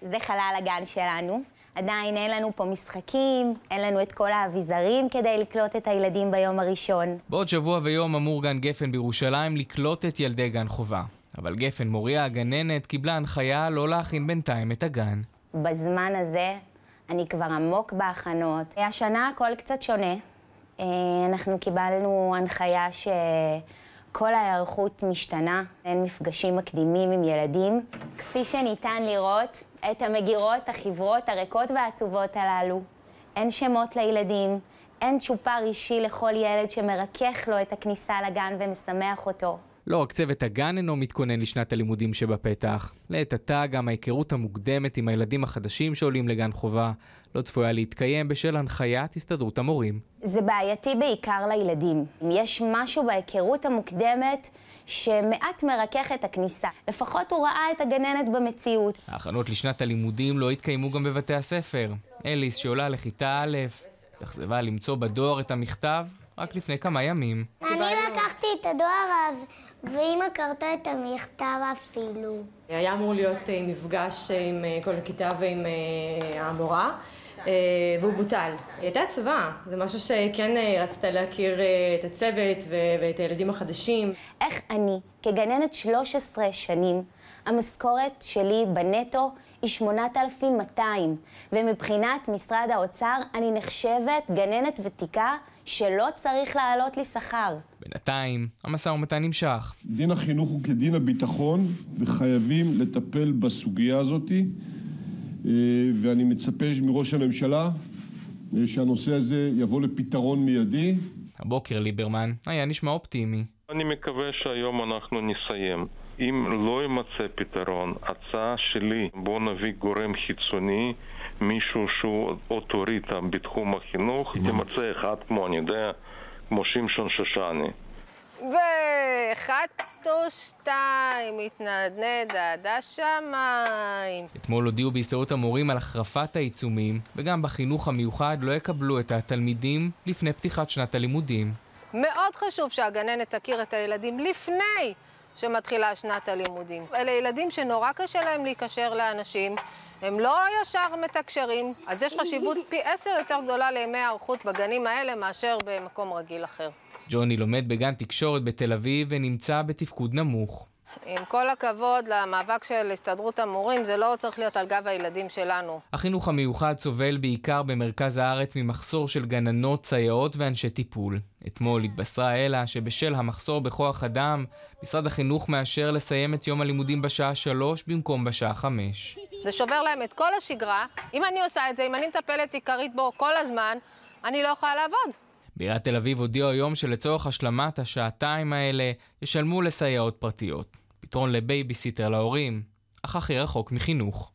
זה חלל הגן שלנו. עדיין אין לנו פה משחקים, אין לנו את כל האביזרים כדי לקלוט את הילדים ביום הראשון. בעוד שבוע ויום אמור גן גפן בירושלים לקלוט את ילדי גן חובה. אבל גפן מוריה, הגננת, קיבלה הנחיה לא להכין בינתיים את הגן. בזמן הזה אני כבר עמוק בהכנות. השנה הכל קצת שונה. אנחנו קיבלנו הנחיה שכל ההיערכות משתנה. אין מפגשים מקדימים עם ילדים. כפי שניתן לראות את המגירות, החברות, הריקות והעצובות הללו. אין שמות לילדים, אין צ'ופר אישי לכל ילד שמרכך לו את הכניסה לגן ומשמח אותו. לא רק צוות הגן אינו מתכונן לשנת הלימודים שבפתח. לעת עתה גם ההיכרות המוקדמת עם הילדים החדשים שעולים לגן חובה לא צפויה להתקיים בשל הנחיית הסתדרות המורים. זה בעייתי בעיקר לילדים. אם יש משהו בהיכרות המוקדמת שמעט מרכך את הכניסה. לפחות הוא ראה את הגננת במציאות. ההכנות לשנת הלימודים לא התקיימו גם בבתי הספר. אליס שעולה לכיתה א' תחזבה למצוא בדואר את המכתב רק לפני כמה ימים. אני לקחתי את הדואר אז, ואמא קרתה את המכתב אפילו. היה אמור להיות מפגש עם כל הכיתה ועם המורה, והוא בוטל. היא הייתה עצובה, זה משהו שכן רצית להכיר את הצוות ואת הילדים החדשים. איך אני, כגננת 13 שנים, המשכורת שלי בנטו היא 8,200, ומבחינת משרד האוצר אני נחשבת גננת ותיקה שלא צריך לעלות לי שכר. בינתיים, המשא ומתן נמשך. דין החינוך הוא כדין הביטחון, וחייבים לטפל בסוגיה הזאת, ואני מצפה מראש הממשלה שהנושא הזה יבוא לפתרון מיידי. הבוקר ליברמן היה נשמע אופטימי. אני מקווה שהיום אנחנו נסיים. אם לא יימצא פתרון, הצעה שלי, בוא נביא גורם חיצוני, מישהו שהוא אוטוריטה בתחום החינוך, תמצא אחד כמו, אני יודע, כמו שמשון שושני. ואחת או שתיים, מתנדנד עד השמיים. אתמול הודיעו בהסתדרות המורים על החרפת העיצומים, וגם בחינוך המיוחד לא יקבלו את התלמידים לפני פתיחת שנת הלימודים. מאוד חשוב שהגננת תכיר את הילדים לפני שמתחילה שנת הלימודים. אלה ילדים שנורא קשה להם להיקשר לאנשים, הם לא ישר מתקשרים, אז יש חשיבות פי 10 יותר גדולה לימי הערכות בגנים האלה מאשר במקום רגיל אחר. ג'וני לומד בגן תקשורת בתל אביב ונמצא בתפקוד נמוך. עם כל הכבוד למאבק של הסתדרות המורים, זה לא צריך להיות על גב הילדים שלנו. החינוך המיוחד סובל בעיקר במרכז הארץ ממחסור של גננות, סייעות ואנשי טיפול. אתמול התבשרה אלה שבשל המחסור בכוח אדם, משרד החינוך מאשר לסיים את יום הלימודים בשעה 3 במקום בשעה 5. זה שובר להם את כל השגרה. אם אני עושה את זה, אם אני מטפלת עיקרית בו כל הזמן, אני לא יכולה לעבוד. בעיריית תל אביב הודיעו היום שלצורך השלמת השעתיים האלה ישלמו לסייעות פרטיות. פתרון לבייביסיטר להורים, אך הכי רחוק מחינוך.